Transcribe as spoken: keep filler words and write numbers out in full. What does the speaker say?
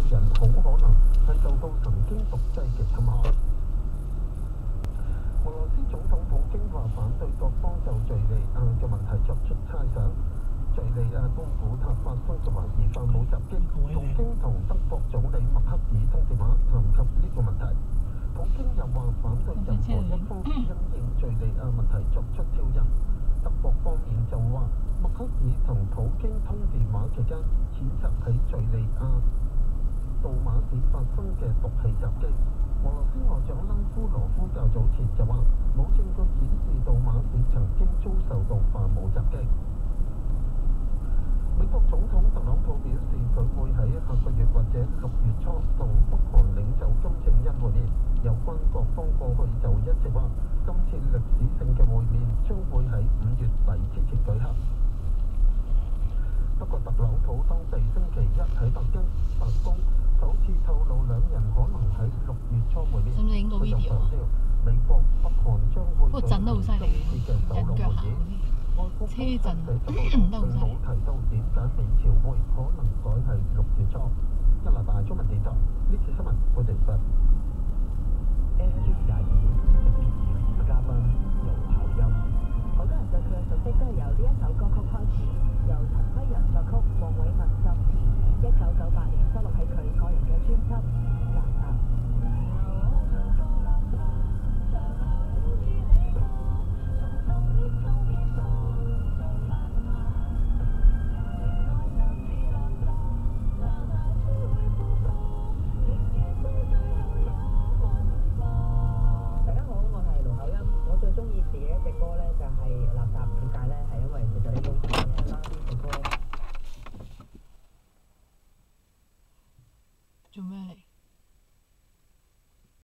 人好可能係受到神經毒劑嘅侵害。俄羅斯總統普京話反對各方就敍利亞嘅問題作出猜想。敍利亞東古塔發生嘅懷疑化武襲擊，普京同德國總理默克爾通電話談及呢個問題。普京又話反對任何一方因應敍利亞問題作出挑釁。德國方面就話默克爾同普京通電話期間譴責喺敍利亞杜馬市發生嘅毒氣襲擊。俄羅斯外長拉夫羅夫較早前就話冇證據顯示杜馬市曾經遭受到化武襲擊。美國總統特朗普表示佢會喺下個月或者六月初同北韓領袖金正恩會面。有關各方過去就一直話今次歷史性嘅會面將會喺五月底之前舉行。不過特朗普當地星期一喺北京白宮首次透露兩人可能喺六月初會面。佢又強調美國北韓將會舉行今次嘅首腦會議。外國公使社就報道並冇提到點解美朝會可能改係六月初。加拿大中文電台呢次新聞報道完畢。 S Q 廿二特別節嘉賓盧巧音。 好多人對佢嘅熟悉都係由呢一首歌曲開始，由陳輝陽作曲，黃偉文作詞，一九九八年收錄喺佢個人嘅專輯《垃圾》。大家好，我係盧巧音。我最中意自己一隻歌咧，就係《垃圾》。點解咧？係因為其實呢種詞咧，拉呢首歌。 做咩嚟？